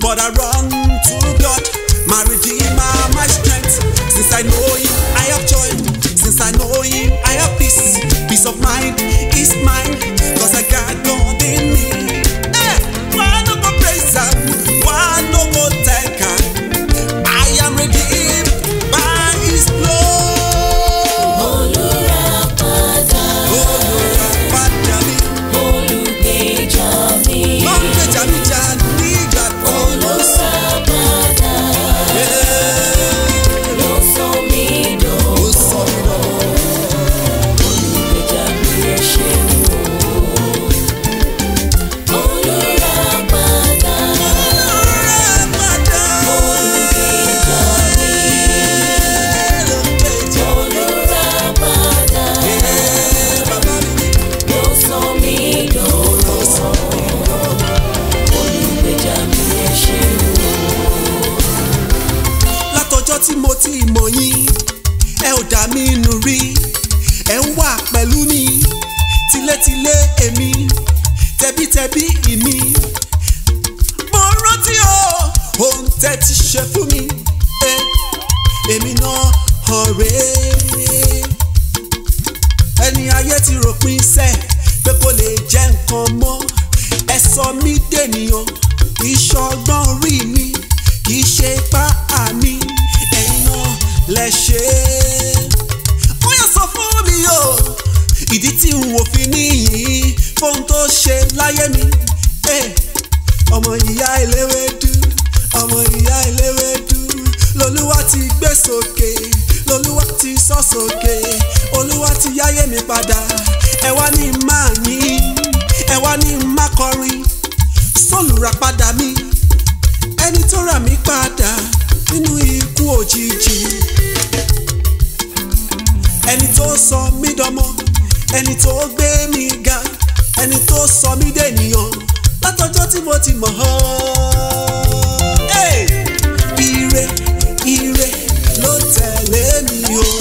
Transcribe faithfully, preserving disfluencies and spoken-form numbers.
but I run to God, my Redeemer, my strength. Since I know Him, I have joy. Since I know Him, I have peace. Peace of mind is mine, cause I got God in me. Hey, why no go praise Him? Why no go thank Him? I am redeemed by His blood. Olurapada, Olurapada mi, Olugbeja mi, Olugbeja mi jà nígbà tó lọ sí. Olurapada, ló sọ mí dòwò. Olugbeja mi ẹ ṣeun o. Olurapada, Olurapada, Olugbeja mi, Olugbeja Olurapada, bàbá mi. ló sọ mí dòwò. Olugbeja mi ẹ ṣeun o. Látọjọ́ tí mo ti mọ̀ yín, ẹ ò dá mi nù rí, ẹ ń wà pẹ̀lú mi, tilétilé èmi, tẹbítẹbí ìmí. Mo rántí o, ohun tẹ́ ti ṣe fún mi, eh, èmi náà ọ̀rẹ́. Ẹni ayé ti ròpin sẹ́, pé kò lè jẹ́ nǹkan mọ́, ẹ sọ mí dènìyàn, kì í ṣọgbọ́n orí mi, kì í ṣe ipá àmì, ẹ̀yin náà lẹ ṣe é. Ó yá sọ fún mi o, ìdí tí n ò fi níyìn fóun tó ṣe láyé mi. Eh, ọmọ ìyá eléwédú, ọmọ ìyá eléwédú, lolúwa ti gbé sókè, lolúwa ti sọ sókè, olúwa ti yáyé mi padà. Ẹ wá ní máa yìn, ẹ wá ní máa kọrin, sólùràpadà mi, ẹni tó rà mí padà nínú ikú òjijì, ẹni tó sọ mí dọmọ, ẹni tó gbé mi ga, ẹni tó sọ mí dènìyàn látọjọ́ tí mo ti mọ̀ ọ́. Hey! Ire, ire ló tẹ̀lé mi o.